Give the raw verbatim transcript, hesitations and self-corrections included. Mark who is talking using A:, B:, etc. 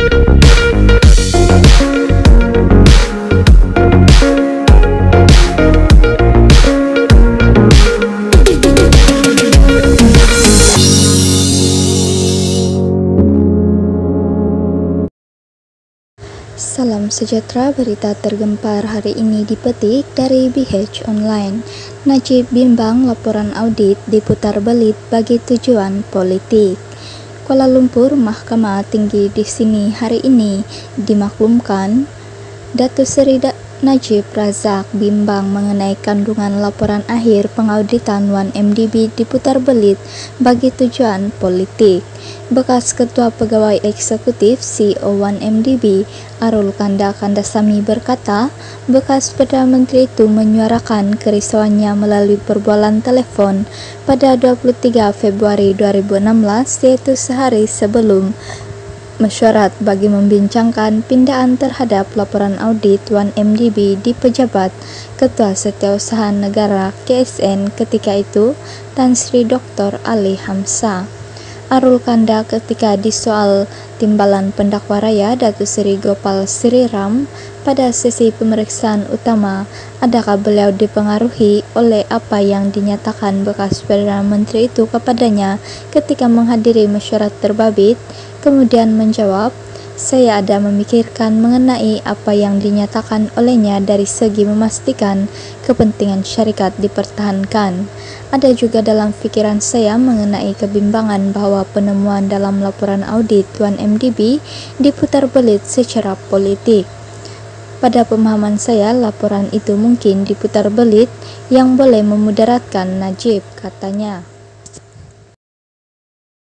A: Salam sejahtera, berita tergempar hari ini dipetik dari B H Online. Najib bimbang laporan audit diputar belit bagi tujuan politik. Kuala Lumpur, Mahkamah Tinggi di sini hari ini dimaklumkan Datuk Seri Najib Razak bimbang mengenai kandungan laporan akhir pengauditan satu M D B diputar belit bagi tujuan politik. Bekas Ketua Pegawai Eksekutif C E O satu M D B Arul Kanda Kandasamy berkata, bekas Perdana Menteri itu menyuarakan kerisauannya melalui perbualan telepon pada dua puluh tiga Februari dua ribu enam belas, yaitu sehari sebelum mesyuarat bagi membincangkan pindaan terhadap laporan audit satu M D B di pejabat Ketua Setiausaha Negara K S N ketika itu, Tan Sri Doktor Ali Hamzah. Arul Kanda ketika disoal timbalan pendakwa raya Datuk Seri Gopal Sriram pada sesi pemeriksaan utama, adakah beliau dipengaruhi oleh apa yang dinyatakan bekas Perdana Menteri itu kepadanya ketika menghadiri mesyuarat terbabit, kemudian menjawab, saya ada memikirkan mengenai apa yang dinyatakan olehnya dari segi memastikan kepentingan syarikat dipertahankan. Ada juga dalam pikiran saya mengenai kebimbangan bahwa penemuan dalam laporan audit satu M D B diputar belit secara politik. Pada pemahaman saya, laporan itu mungkin diputar belit yang boleh memudaratkan Najib, katanya.